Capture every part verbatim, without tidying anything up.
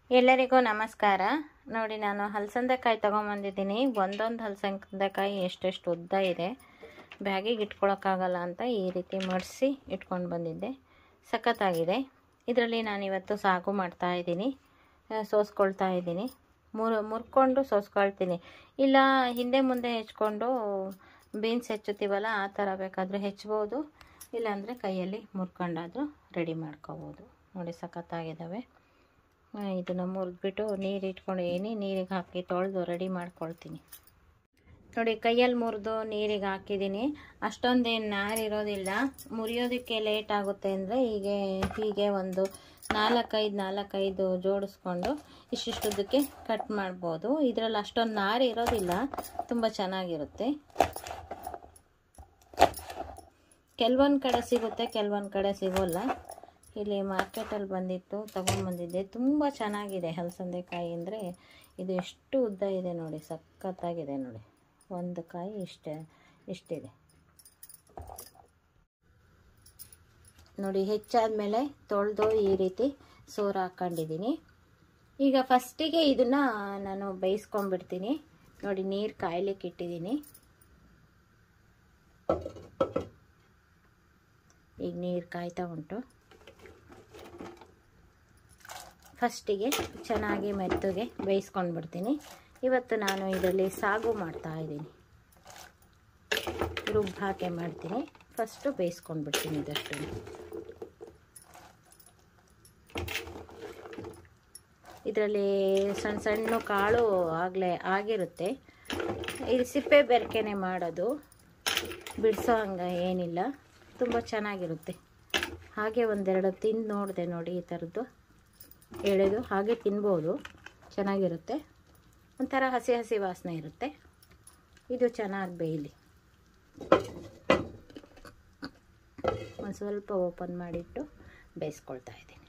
ಎಲ್ಲರಿಗೂ ನಮಸ್ಕಾರ. ನೋಡಿ, ನಾನು ಹಲಸಂದೆಕಾಯಿ ತೊಗೊಂಬಂದಿದ್ದೀನಿ. ಒಂದೊಂದು ಹಲಸಂದೆಕಾಯಿ ಎಷ್ಟೆಷ್ಟು ಉದ್ದ ಇದೆ, ಬ್ಯಾಗಿಗೆ ಇಟ್ಕೊಳಕ್ಕಾಗಲ್ಲ ಅಂತ ಈ ರೀತಿ ಮಡಿಸಿ ಇಟ್ಕೊಂಡು ಬಂದಿದ್ದೆ. ಸಖತ್ತಾಗಿದೆ. ಇದರಲ್ಲಿ ನಾನಿವತ್ತು ಸಾಗು ಮಾಡ್ತಾ ಇದ್ದೀನಿ, ಸೋಸ್ಕೊಳ್ತಾ ಇದ್ದೀನಿ. ಮುರ್ ಮುರ್ಕೊಂಡು ಸೋಸ್ಕೊಳ್ತೀನಿ. ಇಲ್ಲ ಹಿಂದೆ ಮುಂದೆ ಹೆಚ್ಕೊಂಡು ಬೀನ್ಸ್ ಹೆಚ್ಚುತ್ತೀವಲ್ಲ, ಆ ಥರ ಬೇಕಾದರೆ ಹೆಚ್ಬೋದು. ಇಲ್ಲಾಂದರೆ ಕೈಯಲ್ಲಿ ಮುರ್ಕೊಂಡಾದರೂ ರೆಡಿ ಮಾಡ್ಕೋಬೋದು. ನೋಡಿ, ಸಖತ್ತಾಗಿದ್ದಾವೆ. ಇದನ್ನು ಮುರಿದ್ಬಿಟ್ಟು ನೀರು ಇಟ್ಕೊಂಡು ಏನಿ ನೀರಿಗೆ ಹಾಕಿ ತೊಳೆದು ರೆಡಿ ಮಾಡ್ಕೊಳ್ತೀನಿ. ನೋಡಿ, ಕೈಯಲ್ಲಿ ಮುರಿದು ನೀರಿಗೆ ಹಾಕಿದ್ದೀನಿ. ಅಷ್ಟೊಂದೇನು ನಾರಿರೋದಿಲ್ಲ. ಮುರಿಯೋದಕ್ಕೆ ಲೇಟ್ ಆಗುತ್ತೆ ಅಂದರೆ ಹೀಗೆ ಹೀಗೆ ಒಂದು ನಾಲ್ಕೈದು ನಾಲ್ಕೈದು ಜೋಡಿಸ್ಕೊಂಡು ಇಷ್ಟಿಷ್ಟುದಕ್ಕೆ ಕಟ್ ಮಾಡ್ಬೋದು. ಇದರಲ್ಲಿ ಅಷ್ಟೊಂದು ನಾರು ಇರೋದಿಲ್ಲ, ತುಂಬ ಚೆನ್ನಾಗಿರುತ್ತೆ. ಕೆಲವೊಂದು ಕಡೆ ಸಿಗುತ್ತೆ, ಕೆಲವೊಂದು ಕಡೆ ಸಿಗೋಲ್ಲ. ಇಲ್ಲಿ ಮಾರ್ಕೆಟಲ್ಲಿ ಬಂದಿತ್ತು, ತೊಗೊಂಡ್ಬಂದಿದ್ದೆ. ತುಂಬ ಚೆನ್ನಾಗಿದೆ ಹಲಸಂದೆಕಾಯಿ. ಅಂದರೆ ಇದು ಎಷ್ಟು ಉದ್ದ ಇದೆ ನೋಡಿ, ಸಖತ್ತಾಗಿದೆ. ನೋಡಿ, ಒಂದು ಕಾಯಿ ಇಷ್ಟೇ ಇಷ್ಟಿದೆ. ನೋಡಿ, ಹೆಚ್ಚಾದಮೇಲೆ ತೊಳೆದು ಈ ರೀತಿ ಸೋರು ಹಾಕ್ಕೊಂಡಿದ್ದೀನಿ. ಈಗ ಫಸ್ಟಿಗೆ ಇದನ್ನು ನಾನು ಬೇಯಿಸ್ಕೊಂಡ್ಬಿಡ್ತೀನಿ. ನೋಡಿ, ನೀರು ಕಾಯ್ಲಿಕ್ಕೆ ಇಟ್ಟಿದ್ದೀನಿ. ಈಗ ನೀರು ಕಾಯ್ತಾ ಉಂಟು. ಫಸ್ಟಿಗೆ ಚೆನ್ನಾಗಿ ಮೆತ್ತಗೆ ಬೇಯಿಸ್ಕೊಂಡು ಬಿಡ್ತೀನಿ. ಇವತ್ತು ನಾನು ಇದರಲ್ಲಿ ಸಾಗು ಮಾಡ್ತಾ ಇದ್ದೀನಿ. ರುಬ್ಬ ಹಾಕಿ ಮಾಡ್ತೀನಿ. ಫಸ್ಟು ಬೇಯಿಸ್ಕೊಂಡು ಬಿಡ್ತೀನಿ ಇದಷ್ಟು. ಇದರಲ್ಲಿ ಸಣ್ಣ ಸಣ್ಣ ಕಾಳು ಆಗಲೇ ಆಗಿರುತ್ತೆ. ಇದು ಸಿಪ್ಪೆ ಬೆರಕೆನೆ ಮಾಡೋದು, ಬಿಡಿಸೋ ಹಂಗೆ ಏನಿಲ್ಲ. ತುಂಬ ಚೆನ್ನಾಗಿರುತ್ತೆ. ಹಾಗೆ ಒಂದೆರಡು ತಿಂದು ನೋಡಿದೆ. ನೋಡಿ, ಈ ಥರದ್ದು ಎಳೆದು ಹಾಗೆ ತಿನ್ಬೋದು, ಚೆನ್ನಾಗಿರುತ್ತೆ. ಒಂಥರ ಹಸಿ ಹಸಿ ವಾಸನೆ ಇರುತ್ತೆ. ಇದು ಚೆನ್ನಾಗಿ ಬೇಯಲಿ. ಒಂದು ಸ್ವಲ್ಪ ಓಪನ್ ಮಾಡಿಟ್ಟು ಬೇಯಿಸ್ಕೊಳ್ತಾ ಇದ್ದೀನಿ.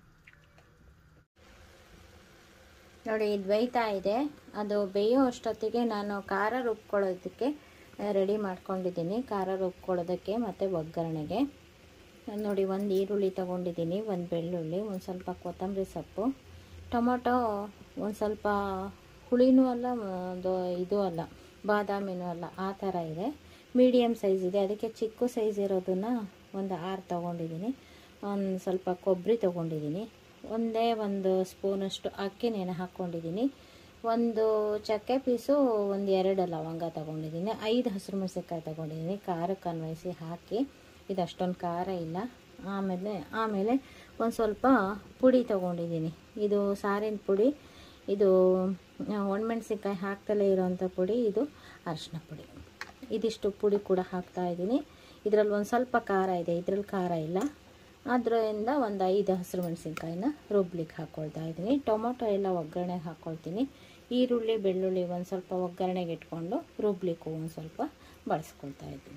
ನೋಡಿ, ಇದು ಬೇಯ್ತಾ ಇದೆ. ಅದು ಬೇಯೋ ಅಷ್ಟೊತ್ತಿಗೆ ನಾನು ಖಾರ ರುಬ್ಕೊಳ್ಳೋದಕ್ಕೆ ರೆಡಿ ಮಾಡ್ಕೊಂಡಿದ್ದೀನಿ. ಖಾರ ರುಬ್ಕೊಳ್ಳೋದಕ್ಕೆ ಮತ್ತು ಒಗ್ಗರಣೆಗೆ ನೋಡಿ, ಒಂದು ಈರುಳ್ಳಿ ತೊಗೊಂಡಿದ್ದೀನಿ, ಒಂದು ಬೆಳ್ಳುಳ್ಳಿ, ಒಂದು ಸ್ವಲ್ಪ ಕೊತ್ತಂಬರಿ ಸೊಪ್ಪು, ಟೊಮೊಟೊ, ಒಂದು ಸ್ವಲ್ಪ ಹುಳಿನೂ ಅಲ್ಲ, ಒಂದು ಇದು ಅಲ್ಲ, ಬಾದಾಮಿನೂ ಅಲ್ಲ, ಆ ಥರ ಇದೆ. ಮೀಡಿಯಮ್ ಸೈಜ್ ಇದೆ. ಅದಕ್ಕೆ ಚಿಕ್ಕ ಸೈಜ್ ಇರೋದನ್ನು ಒಂದು ಆರು ತೊಗೊಂಡಿದ್ದೀನಿ. ಒಂದು ಸ್ವಲ್ಪ ಕೊಬ್ಬರಿ ತೊಗೊಂಡಿದ್ದೀನಿ. ಒಂದೇ ಒಂದು ಸ್ಪೂನಷ್ಟು ಅಕ್ಕಿ ನೆನೆ ಹಾಕ್ಕೊಂಡಿದ್ದೀನಿ. ಒಂದು ಚಕ್ಕೆ ಪೀಸು, ಒಂದು ಎರಡು ಲವಂಗ ತೊಗೊಂಡಿದ್ದೀನಿ. ಐದು ಹಸಿರು ಮೆಣಸಿನ್ಕಾಯಿ ತೊಗೊಂಡಿದ್ದೀನಿ. ಖಾರಕ್ಕೆ ಅನ್ವಯಿಸಿ ಹಾಕಿ. ಇದು ಅಷ್ಟೊಂದು ಖಾರ ಇಲ್ಲ. ಆಮೇಲೆ ಆಮೇಲೆ ಒಂದು ಸ್ವಲ್ಪ ಪುಡಿ ತೊಗೊಂಡಿದ್ದೀನಿ. ಇದು ಸಾರಿನ ಪುಡಿ. ಇದು ಒಣಮೆಣ್ಸಿನ್ಕಾಯಿ ಹಾಕ್ತಲೇ ಇರೋವಂಥ ಪುಡಿ. ಇದು ಅರಿಶಿನ ಪುಡಿ. ಇದಿಷ್ಟು ಪುಡಿ ಕೂಡ ಹಾಕ್ತಾಯಿದ್ದೀನಿ. ಇದರಲ್ಲಿ ಒಂದು ಸ್ವಲ್ಪ ಖಾರ ಇದೆ, ಇದರಲ್ಲಿ ಖಾರ ಇಲ್ಲ. ಅದರಿಂದ ಒಂದು ಐದು ಹಸಿರು ಮೆಣಸಿನ್ಕಾಯಿನ ರುಬ್ಲಿಕ್ಕೆ ಹಾಕ್ಕೊಳ್ತಾ ಇದ್ದೀನಿ. ಟೊಮೊಟೊ ಎಲ್ಲ ಒಗ್ಗರಣೆಗೆ ಹಾಕ್ಕೊಳ್ತೀನಿ. ಈರುಳ್ಳಿ ಬೆಳ್ಳುಳ್ಳಿ ಒಂದು ಸ್ವಲ್ಪ ಒಗ್ಗರಣೆಗೆ ಇಟ್ಕೊಂಡು ರುಬ್ಲಿಕ್ಕೂ ಒಂದು ಸ್ವಲ್ಪ ಬಳಸ್ಕೊಳ್ತಾ ಇದ್ದೀನಿ.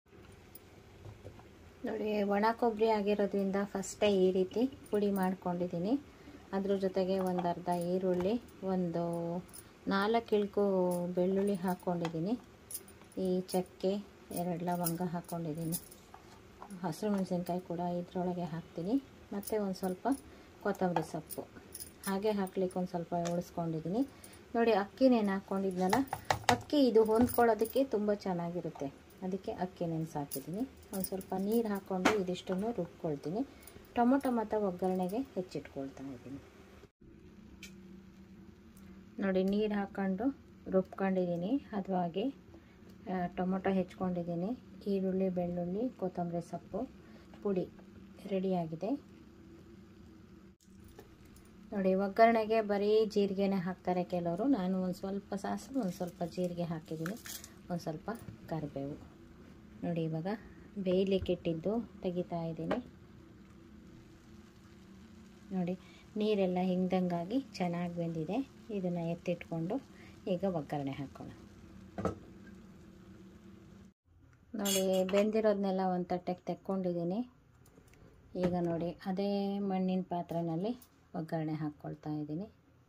ನೋಡಿ, ಒಣ ಕೊಬ್ಬರಿ ಆಗಿರೋದ್ರಿಂದ ಫಸ್ಟೇ ಈ ರೀತಿ ಪುಡಿ ಮಾಡ್ಕೊಂಡಿದ್ದೀನಿ. ಅದ್ರ ಜೊತೆಗೆ ಒಂದು ಅರ್ಧ ಈರುಳ್ಳಿ, ಒಂದು ನಾಲ್ಕು ಇಳ್ಕು ಬೆಳ್ಳುಳ್ಳಿ ಹಾಕ್ಕೊಂಡಿದ್ದೀನಿ. ಈ ಚಕ್ಕೆ, ಎರಡು ಲವಂಗ ಹಾಕ್ಕೊಂಡಿದ್ದೀನಿ. ಹಸಿರು ಮೆಣಸಿನ್ಕಾಯಿ ಕೂಡ ಇದರೊಳಗೆ ಹಾಕ್ತೀನಿ. ಮತ್ತು ಒಂದು ಸ್ವಲ್ಪ ಕೊತ್ತಂಬರಿ ಸೊಪ್ಪು ಹಾಗೆ ಹಾಕ್ಲಿಕ್ಕೆ ಒಂದು ಸ್ವಲ್ಪ ಉಳಿಸ್ಕೊಂಡಿದ್ದೀನಿ. ನೋಡಿ, ಅಕ್ಕಿ ನೆನೆ ಹಾಕ್ಕೊಂಡಿದ್ನಲ್ಲ, ಅಕ್ಕಿ ಇದು ಹೊಂದ್ಕೊಳ್ಳೋದಕ್ಕೆ ತುಂಬ ಚೆನ್ನಾಗಿರುತ್ತೆ. ಅದಕ್ಕೆ ಅಕ್ಕಿ ನೆನೆಸಿ ಹಾಕಿದ್ದೀನಿ. ಒಂದು ಸ್ವಲ್ಪ ನೀರು ಹಾಕ್ಕೊಂಡು ಇದಿಷ್ಟನ್ನು ರುಬ್ಕೊಳ್ತೀನಿ. ಟೊಮೊಟೊ ಮತ್ತು ಒಗ್ಗರಣೆಗೆ ಹೆಚ್ಚಿಟ್ಕೊಳ್ತಾ ಇದ್ದೀನಿ. ನೋಡಿ, ನೀರು ಹಾಕ್ಕೊಂಡು ರುಬ್ಕೊಂಡಿದ್ದೀನಿ. ಹದವಾಗಿ ಟೊಮೊಟೊ ಹೆಚ್ಕೊಂಡಿದ್ದೀನಿ. ಈರುಳ್ಳಿ ಬೆಳ್ಳುಳ್ಳಿ ಕೊತ್ತಂಬರಿ ಸೊಪ್ಪು ಪುಡಿ ರೆಡಿಯಾಗಿದೆ. ನೋಡಿ, ಒಗ್ಗರಣೆಗೆ ಬರೀ ಜೀರಿಗೆನೇ ಹಾಕ್ತಾರೆ ಕೆಲವರು. ನಾನು ಒಂದು ಸ್ವಲ್ಪ ಸಾಸಿವೆ, ಒಂದು ಸ್ವಲ್ಪ ಜೀರಿಗೆ ಹಾಕಿದ್ದೀನಿ, ಒಂದು ಸ್ವಲ್ಪ ಕರಿಬೇವು. ನೋಡಿ, ಇವಾಗ ಬೇಯಲಿಕ್ಕೆ ಇಟ್ಟಿದ್ದು ತೆಗಿತಾ ಇದ್ದೀನಿ. ನೋಡಿ, ನೀರೆಲ್ಲ ಹಿಂಗ್ದಂಗಾಗಿ ಚೆನ್ನಾಗಿ ಬೆಂದಿದೆ. ಇದನ್ನು ಎತ್ತಿಟ್ಕೊಂಡು ಈಗ ಒಗ್ಗರಣೆ ಹಾಕೋಣ. ನೋಡಿ, ಬೆಂದಿರೋದನ್ನೆಲ್ಲ ಒಂದು ತಟ್ಟೆಗೆ ತೆಕ್ಕೊಂಡಿದ್ದೀನಿ. ಈಗ ನೋಡಿ, ಅದೇ ಮಣ್ಣಿನ ಪಾತ್ರೆಯಲ್ಲಿ ಒಗ್ಗರಣೆ ಹಾಕ್ಕೊಳ್ತಾ ಇದ್ದೀನಿ.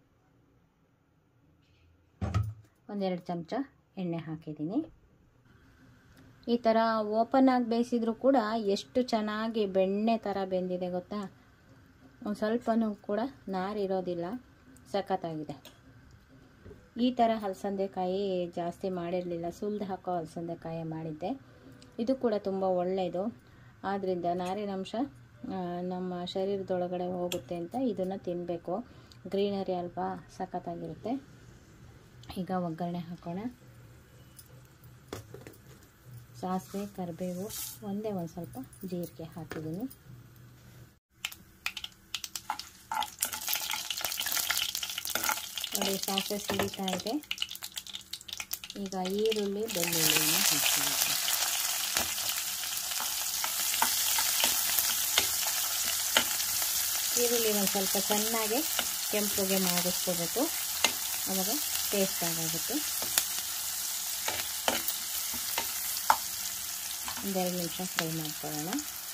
ಒಂದೆರಡು ಚಮಚ ಎಣ್ಣೆ ಹಾಕಿದ್ದೀನಿ. ಈ ಥರ ಓಪನ್ ಆಗಿ ಬೇಯಿಸಿದ್ರು ಕೂಡ ಎಷ್ಟು ಚೆನ್ನಾಗಿ ಬೆಣ್ಣೆ ಥರ ಬೆಂದಿದೆ ಗೊತ್ತಾ. ಒಂದು ಸ್ವಲ್ಪನೂ ಕೂಡ ನಾರಿರೋದಿಲ್ಲ. ಸಖತ್ತಾಗಿದೆ. ಈ ಥರ ಅಲಸಂದೆಕಾಯಿ ಜಾಸ್ತಿ ಮಾಡಿರಲಿಲ್ಲ, ಸುಲಿದು ಹಾಕೋ ಅಲಸಂದೆಕಾಯಿ ಮಾಡಿದ್ದೆ. ಇದು ಕೂಡ ತುಂಬ ಒಳ್ಳೆಯದು. ಆದ್ದರಿಂದ ನಾರಿನಂಶ ನಮ್ಮ ಶರೀರದೊಳಗಡೆ ಹೋಗುತ್ತೆ ಅಂತ ಇದನ್ನು ತಿನ್ನಬೇಕು. ಗ್ರೀನರಿ ಅಲ್ವಾ, ಸಖತ್ತಾಗಿರುತ್ತೆ. ಈಗ ಒಗ್ಗರಣೆ ಹಾಕೋಣ. ಸಾಸಿವೆ, ಕರಿಬೇವು, ಒಂದೇ ಒಂದು ಸ್ವಲ್ಪ ಜೀರಿಗೆ ಹಾಕಿದ್ದೀನಿ. ನೋಡಿ ಸಾಸಿವೆ ಸಿಡಿತಾ ಇದೆ. ಈಗ ಈರುಳ್ಳಿ, ಬೆಳ್ಳುಳ್ಳಿಯನ್ನು ಹಾಕ್ತೀನಿ. ಈರುಳ್ಳಿ ಒಂದು ಸ್ವಲ್ಪ ಚೆನ್ನಾಗಿ ಕೆಂಪುಗೆ ಮಾಡಿಸ್ಕೋಬೇಕು, ಆವಾಗ ಟೇಸ್ಟ್ ಆಗುತ್ತೆ. ಒಂದೆರಡು ನಿಮಿಷ ಫ್ರೈ ಮಾಡ್ಕೊಳ್ಳೋಣ.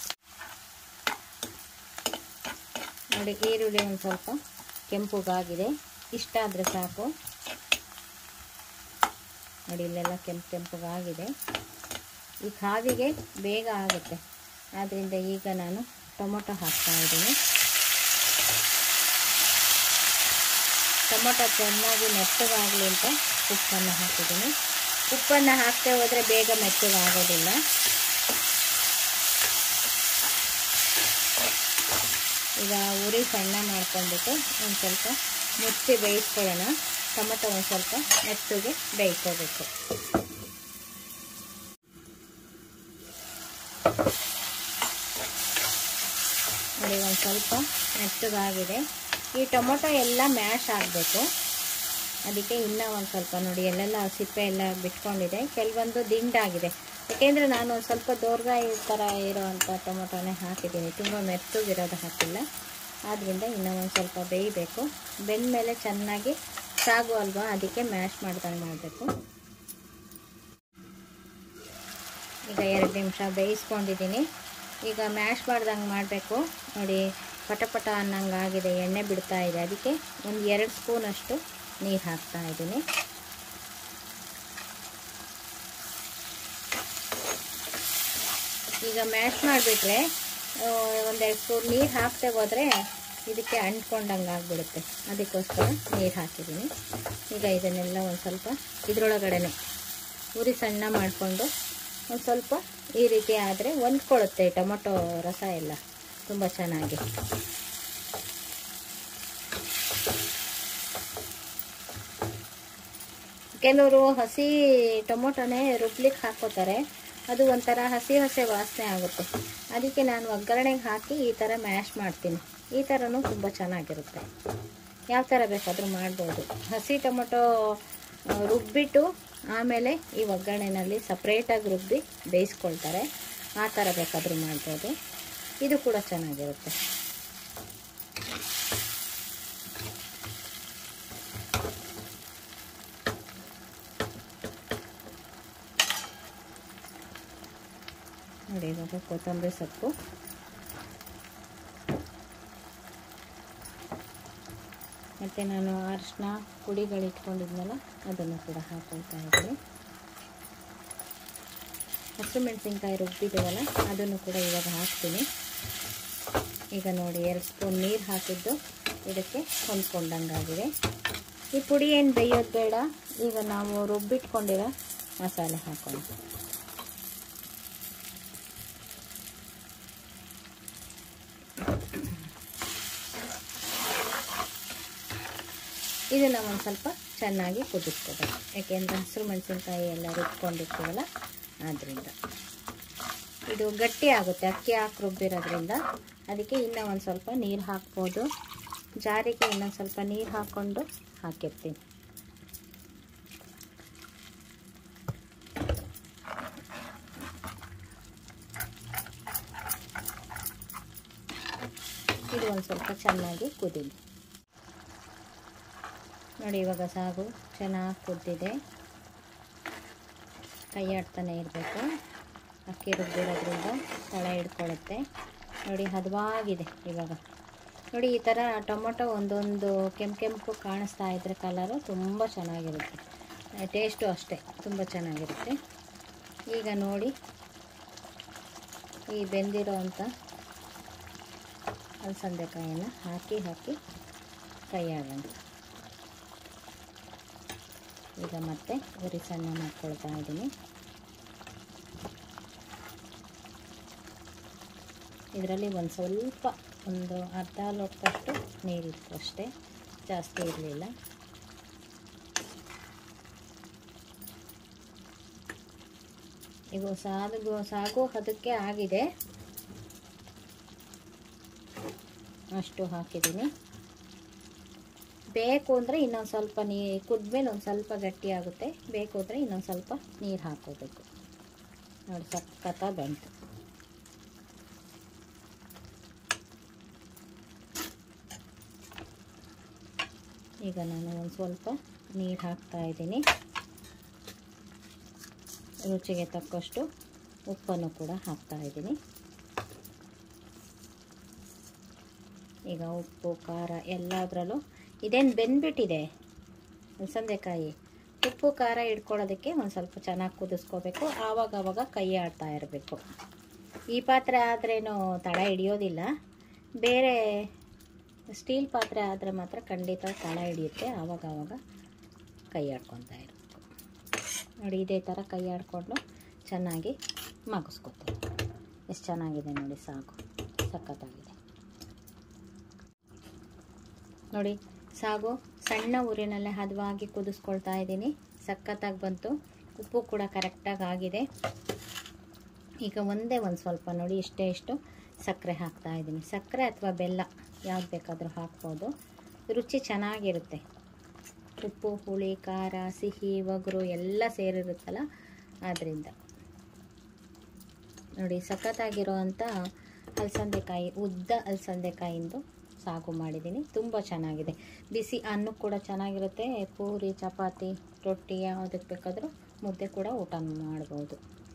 ನೋಡಿ ಈರುಳ್ಳಿ ಒಂದು ಸ್ವಲ್ಪ ಕೆಂಪುಗಾಗಿದೆ, ಇಷ್ಟ ಆದರೆ ಸಾಕು. ನೋಡಿ ಇಲ್ಲೆಲ್ಲ ಕೆಂಪು ಕೆಂಪುಗಾಗಿದೆ. ಈ ಕಾವಿಗೆ ಬೇಗ ಆಗುತ್ತೆ, ಆದ್ದರಿಂದ ಈಗ ನಾನು ಟೊಮೊಟೊ ಹಾಕ್ತಾ ಇದ್ದೀನಿ. ಟೊಮೊಟೊ ಚೆನ್ನಾಗಿ ಮೆತ್ತಗಾಗಲಿ ಅಂತ ಉಪ್ಪನ್ನು ಹಾಕಿದ್ದೀನಿ. ಉಪ್ಪನ್ನು ಹಾಕ್ತೇ ಹೋದರೆ ಬೇಗ ಮೆತ್ತಗಾಗೋದಿಲ್ಲ. ಈಗ ಉರಿ ಸಣ್ಣ ಮಾಡ್ಕೊಂಡ್ಬಿಟ್ಟು ಒಂದು ಸ್ವಲ್ಪ ಮುಚ್ಚಿ ಬೇಯಿಸ್ಕೊಳ್ಳೋಣ. ಟೊಮೊಟೊ ಒಂದು ಸ್ವಲ್ಪ ಮೆತ್ತಗೆ ಬೇಯಿಸ್ಕೋಬೇಕು. ನೋಡಿ ಒಂದು ಸ್ವಲ್ಪ ಮೆತ್ತಗಾಗಿದೆ. ಈ ಟೊಮೊಟೊ ಎಲ್ಲ ಮ್ಯಾಶ್ ಆಗಬೇಕು, ಅದಕ್ಕೆ ಇನ್ನೂ ಒಂದು ಸ್ವಲ್ಪ ನೋಡಿ ಎಲ್ಲೆಲ್ಲ ಸಿಪ್ಪೆ ಎಲ್ಲ ಬಿಟ್ಕೊಂಡಿದೆ, ಕೆಲವೊಂದು ದಿಂಡಾಗಿದೆ. ಯಾಕೆಂದರೆ ನಾನು ಒಂದು ಸ್ವಲ್ಪ ದೋರ್ಗಾಯಿ ಥರ ಇರೋವಂಥ ಟೊಮೊಟೊನೇ ಹಾಕಿದ್ದೀನಿ, ತುಂಬ ಮೆತ್ತಗಿರೋದು ಹಾಕಿಲ್ಲ. ಆದ್ದರಿಂದ ಇನ್ನೂ ಒಂದು ಸ್ವಲ್ಪ ಬೇಯಬೇಕು. ಬೆಂದ ಮೇಲೆ ಚೆನ್ನಾಗಿ ಸಾಗು ಅಲ್ವಾ, ಅದಕ್ಕೆ ಮ್ಯಾಶ್ ಮಾಡ್ದಂಗೆ ಮಾಡಬೇಕು. ಈಗ ಎರಡು ನಿಮಿಷ ಬೇಯಿಸ್ಕೊಂಡಿದ್ದೀನಿ. ಈಗ ಮ್ಯಾಶ್ ಮಾಡ್ದಂಗೆ ಮಾಡಬೇಕು. ನೋಡಿ ಪಟಪಟ ಅನ್ನಂಗೆ ಆಗಿದೆ, ಎಣ್ಣೆ ಬಿಡ್ತಾ ಇದೆ. ಅದಕ್ಕೆ ಒಂದು ಎರಡು ಸ್ಪೂನಷ್ಟು ನೀರು ಹಾಕ್ತಾ ಇದ್ದೀನಿ. ಈಗ ಮ್ಯಾಶ್ ಮಾಡಿಬಿಟ್ರೆ ಒಂದೆರಡು ಸ್ಪೂನ್ ನೀರು ಹಾಕ್ತೆ ಹೋದರೆ ಇದಕ್ಕೆ ಅಂಟ್ಕೊಂಡಂಗೆ ಆಗಿಬಿಡುತ್ತೆ, ಅದಕ್ಕೋಸ್ಕರ ನೀರು ಹಾಕಿದ್ದೀನಿ. ಈಗ ಇದನ್ನೆಲ್ಲ ಒಂದು ಸ್ವಲ್ಪ ಇದರೊಳಗಡೆ ಉರಿ ಸಣ್ಣ ಮಾಡಿಕೊಂಡು ಒಂದು ಸ್ವಲ್ಪ ಈ ರೀತಿ ಆದರೆ ಹೊಂದ್ಕೊಳ್ಳುತ್ತೆ ಟೊಮೊಟೊ ರಸ ಎಲ್ಲ ತುಂಬ ಚೆನ್ನಾಗಿ. ಕೆಲವರು ಹಸಿ ಟೊಮೊಟೊನೇ ರುಬ್ಲಿಕ್ಕೆ ಹಾಕೋತಾರೆ, ಅದು ಒಂಥರ ಹಸಿ ಹಸಿ ವಾಸನೆ ಆಗುತ್ತೆ. ಅದಕ್ಕೆ ನಾನು ಒಗ್ಗರಣೆಗೆ ಹಾಕಿ ಈ ಥರ ಮ್ಯಾಶ್ ಮಾಡ್ತೀನಿ. ಈ ಥರನೂ ತುಂಬ ಚೆನ್ನಾಗಿರುತ್ತೆ. ಯಾವ ಥರ ಬೇಕಾದರೂ ಮಾಡ್ಬೋದು. ಹಸಿ ಟೊಮೊಟೊ ರುಬ್ಬಿಟ್ಟು ಆಮೇಲೆ ಈ ಒಗ್ಗರಣೆನಲ್ಲಿ ಸಪ್ರೇಟಾಗಿ ರುಬ್ಬಿ ಬೇಯಿಸ್ಕೊಳ್ತಾರೆ, ಆ ಥರ ಬೇಕಾದರೂ ಮಾಡ್ಬೋದು. ಇದು ಕೂಡ ಚೆನ್ನಾಗಿರುತ್ತೆ. ನೋಡಿ ಇವಾಗ ಕೊತ್ತಂಬರಿ ಸೊಪ್ಪು, ಮತ್ತು ನಾನು ಅರಿಶಿನ ಪುಡಿಗಳು ಇಟ್ಕೊಂಡಿದ್ನಲ್ಲ ಅದನ್ನು ಕೂಡ ಹಾಕ್ಕೊಳ್ತಾ ಇದ್ದೀನಿ. ಹಸಿಮೆಣಸಿನ್ಕಾಯಿ ರುಬ್ಬಿದ್ದೀವಲ್ಲ ಅದನ್ನು ಕೂಡ ಇವಾಗ ಹಾಕ್ತೀನಿ. ಈಗ ನೋಡಿ ಎರಡು ಸ್ಪೂನ್ ನೀರು ಹಾಕಿದ್ದು ಇದಕ್ಕೆ ಹೊಂದ್ಕೊಂಡಂಗಾಗಿದೆ. ಈ ಪುಡಿ ಏನು ಬೇಯೋದು ಬೇಡ, ಈಗ ನಾವು ರುಬ್ಬಿಟ್ಕೊಂಡಿರೋ ಮಸಾಲೆ ಹಾಕೋಣ. ಇದನ್ನು ಒಂದು ಸ್ವಲ್ಪ ಚೆನ್ನಾಗಿ ಕುದಿಸ್ಕೋಬೇಕು, ಯಾಕೆಂದರೆ ಹಸಿರು ಮೆಣಸಿನ್ಕಾಯಿ ಎಲ್ಲ ರುಬ್ಕೊಂಡಿರ್ತೀವಲ್ಲ ಆದ್ದರಿಂದ. ಇದು ಗಟ್ಟಿ ಆಗುತ್ತೆ ಅಕ್ಕಿ ಹಾಕಿ ರುಬ್ಬಿರೋದ್ರಿಂದ, ಅದಕ್ಕೆ ಇನ್ನೂ ಒಂದು ಸ್ವಲ್ಪ ನೀರು ಹಾಕ್ಬೋದು. ಜಾರಿಗೆ ಇನ್ನೊಂದು ಸ್ವಲ್ಪ ನೀರು ಹಾಕ್ಕೊಂಡು ಹಾಕಿರ್ತೀನಿ. ಇದು ಒಂದು ಸ್ವಲ್ಪ ಚೆನ್ನಾಗಿ ಕುದೀಲಿ. ನೋಡಿ ಇವಾಗ ಸಾಗು ಚೆನ್ನಾಗಿ ಕುದ್ದಿದೆ. ಕೈ ಆಡ್ತಾನೆ ಇರಬೇಕು, ಅಕ್ಕಿ ರುಬ್ಬಿರೋದ್ರಿಂದ ತಳ ಹಿಡ್ಕೊಳ್ಳುತ್ತೆ. ನೋಡಿ ಹದವಾಗಿದೆ ಇವಾಗ. ನೋಡಿ ಈ ಥರ ಟೊಮೊಟೊ ಒಂದೊಂದು ಕೆಂಪು ಕೆಂಪು ಕಾಣಿಸ್ತಾ ಇದ್ರೆ ಕಲರು ತುಂಬ ಚೆನ್ನಾಗಿರುತ್ತೆ, ಟೇಸ್ಟು ಅಷ್ಟೇ ತುಂಬ ಚೆನ್ನಾಗಿರುತ್ತೆ. ಈಗ ನೋಡಿ ಈ ಬೆಂದಿರೋ ಅಂಥ ಅಲಸಂದೆಕಾಯಿನ ಹಾಕಿ ಹಾಕಿ ಕೈ ಆಡೋಣ. ಈಗ ಮತ್ತೆ ಉರಿ ಸಣ್ಣ ಮಾಡ್ಕೊಳ್ತಾ ಇದ್ದೀನಿ. ಇದರಲ್ಲಿ ಒಂದು ಸ್ವಲ್ಪ ಒಂದು ಅರ್ಧ ಲೋಟದಷ್ಟು ನೀರಿತ್ತು ಅಷ್ಟೇ, ಜಾಸ್ತಿ ಇರಲಿಲ್ಲ. ಈಗ ಸಾಗು ಸಾಗು ಅದಕ್ಕೆ ಆಗಿದೆ, ಅಷ್ಟು ಹಾಕಿದ್ದೀನಿ. ಬೇಕು ಅಂದರೆ ಇನ್ನೊಂದು ಸ್ವಲ್ಪ ನೀರು ಕುದ್ಮೇಲೆ ಒಂದು ಸ್ವಲ್ಪ ಗಟ್ಟಿ ಆಗುತ್ತೆ, ಬೇಕು ಅಂದರೆ ಇನ್ನೊಂದು ಸ್ವಲ್ಪ ನೀರು ಹಾಕೋಬೇಕು. ನೋಡಿ ಸಖತ್ತಾಗಿ ಬಂತು. ಈಗ ನಾನು ಒಂದು ಸ್ವಲ್ಪ ನೀರು ಹಾಕ್ತಾ ಇದ್ದೀನಿ. ರುಚಿಗೆ ತಕ್ಕಷ್ಟು ಉಪ್ಪನ್ನು ಕೂಡ ಹಾಕ್ತಾ ಇದ್ದೀನಿ. ಈಗ ಉಪ್ಪು ಖಾರ ಎಲ್ಲದರಲ್ಲೂ ಇದೇನು ಬೆಂದ್ಬಿಟ್ಟಿದೆ ಅಲಸಂದೆಕಾಯಿ. ಉಪ್ಪು ಖಾರ ಇಟ್ಕೊಳ್ಳೋದಕ್ಕೆ ಒಂದು ಸ್ವಲ್ಪ ಚೆನ್ನಾಗಿ ಕುದಿಸ್ಕೋಬೇಕು. ಆವಾಗ ಆವಾಗ ಕೈ ಆಡ್ತಾ ಇರಬೇಕು. ಈ ಪಾತ್ರೆ ಆದ್ರೇನು ತಳ ಹಿಡಿಯೋದಿಲ್ಲ, ಬೇರೆ ಸ್ಟೀಲ್ ಪಾತ್ರೆ ಆದರೆ ಮಾತ್ರ ಖಂಡಿತ ತಳ ಹಿಡಿಯುತ್ತೆ. ಆವಾಗ ಆವಾಗ ಕೈ ಆಡ್ಕೊತಾ ಇರಬೇಕು. ನೋಡಿ ಇದೇ ಥರ ಕೈ ಆಡಿಕೊಂಡು ಚೆನ್ನಾಗಿ ಮಗಸ್ಕೊತೀವಿ. ಎಷ್ಟು ಚೆನ್ನಾಗಿದೆ ನೋಡಿ, ಸಾಗು ಸಖತ್ತಾಗಿದೆ ನೋಡಿ. ಸಾಗು ಸಣ್ಣ ಊರಿನಲ್ಲೇ ಹದವಾಗಿ ಕುದಿಸ್ಕೊಳ್ತಾ ಇದ್ದೀನಿ. ಸಖತ್ತಾಗಿ ಬಂತು. ಉಪ್ಪು ಕೂಡ ಕರೆಕ್ಟಾಗಿ ಆಗಿದೆ. ಈಗ ಒಂದೇ ಒಂದು ಸ್ವಲ್ಪ ನೋಡಿ ಇಷ್ಟೇ ಇಷ್ಟು ಸಕ್ಕರೆ ಹಾಕ್ತಾ ಇದ್ದೀನಿ. ಸಕ್ಕರೆ ಅಥವಾ ಬೆಲ್ಲ ಯಾವ್ದು ಬೇಕಾದರೂ ಹಾಕ್ಬೋದು, ರುಚಿ ಚೆನ್ನಾಗಿರುತ್ತೆ. ಉಪ್ಪು, ಹುಳಿ, ಖಾರ, ಸಿಹಿ, ಒಗರು ಎಲ್ಲ ಸೇರಿರುತ್ತಲ್ಲ, ಆದ್ದರಿಂದ ನೋಡಿ ಸಖತ್ತಾಗಿರೋ ಅಂಥ ಅಲಸಂದೆಕಾಯಿ, ಉದ್ದ ಅಲಸಂದೆಕಾಯಿಂದು ಸಾಗು ಮಾಡಿದ್ದೀನಿ. ತುಂಬ ಚೆನ್ನಾಗಿದೆ. ಬಿಸಿ ಅನ್ನಕ್ಕೆ ಕೂಡ ಚೆನ್ನಾಗಿರುತ್ತೆ. ಪೂರಿ, ಚಪಾತಿ, ರೊಟ್ಟಿ ಯಾವುದಕ್ಕೆ ಬೇಕಾದರೂ ಮುದ್ದೆ ಕೂಡ ಊಟ ಮಾಡ್ಬೋದು.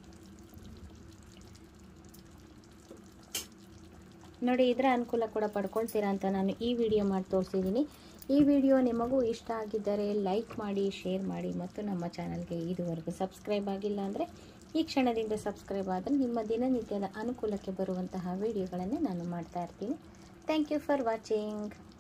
ನೋಡಿ ಇದರ ಅನುಕೂಲ ಕೂಡ ಪಡ್ಕೊಳ್ತೀರಾ ಅಂತ ನಾನು ಈ ವಿಡಿಯೋ ಮಾಡಿ ತೋರಿಸಿದ್ದೀನಿ. ಈ ವಿಡಿಯೋ ನಿಮಗೂ ಇಷ್ಟ ಆಗಿದ್ದರೆ ಲೈಕ್ ಮಾಡಿ, ಶೇರ್ ಮಾಡಿ ಮತ್ತು ನಮ್ಮ ಚಾನಲ್ಗೆ ಇದುವರೆಗೂ ಸಬ್ಸ್ಕ್ರೈಬ್ ಆಗಿಲ್ಲ ಅಂದರೆ ಈ ಕ್ಷಣದಿಂದ ಸಬ್ಸ್ಕ್ರೈಬ್ ಆದರೆ ನಿಮ್ಮ ದಿನನಿತ್ಯದ ಅನುಕೂಲಕ್ಕೆ ಬರುವಂತಹ ವಿಡಿಯೋಗಳನ್ನೇ ನಾನು ಮಾಡ್ತಾ ಇರ್ತೀನಿ. Thank you for watching.